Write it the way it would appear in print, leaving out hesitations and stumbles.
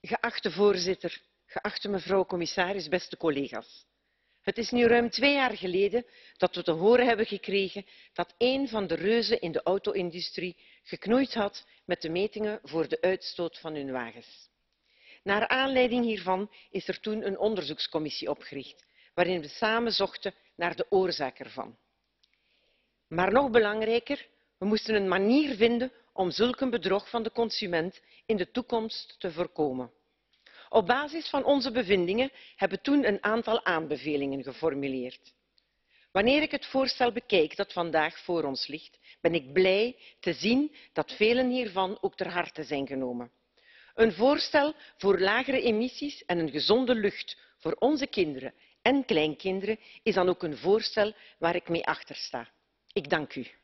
Geachte voorzitter, geachte mevrouw commissaris, beste collega's. Het is nu ruim 2 jaar geleden dat we te horen hebben gekregen dat een van de reuzen in de auto-industrie geknoeid had met de metingen voor de uitstoot van hun wagens. Naar aanleiding hiervan is er toen een onderzoekscommissie opgericht, waarin we samen zochten naar de oorzaak ervan. Maar nog belangrijker, we moesten een manier vinden om zulk een bedrog van de consument in de toekomst te voorkomen. Op basis van onze bevindingen hebben we toen een aantal aanbevelingen geformuleerd. Wanneer ik het voorstel bekijk dat vandaag voor ons ligt, ben ik blij te zien dat velen hiervan ook ter harte zijn genomen. Een voorstel voor lagere emissies en een gezonde lucht voor onze kinderen en kleinkinderen is dan ook een voorstel waar ik mee achter sta. Ik dank u.